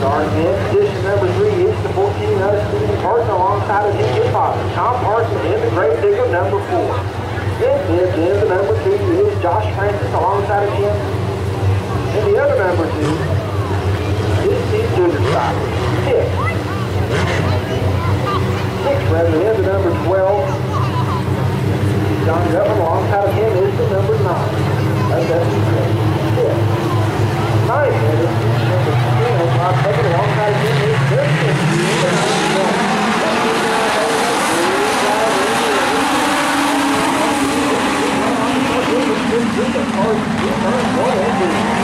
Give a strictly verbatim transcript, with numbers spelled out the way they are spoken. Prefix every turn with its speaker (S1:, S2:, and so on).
S1: Starting in position number three is the fourteen of Stephen Parson alongside of his father. Tom Parson in the grave digger number four. In fifth is the number two is Josh Francis alongside of him. And the other number two is Steve Junior side. Fifth. Sixth rather in the number twelve. John Guthrie alongside of him is the number nine. That's that's fifth. Ninth rather number ten. Rob Tucker alongside of him is fifth. This is a hard, this is hard,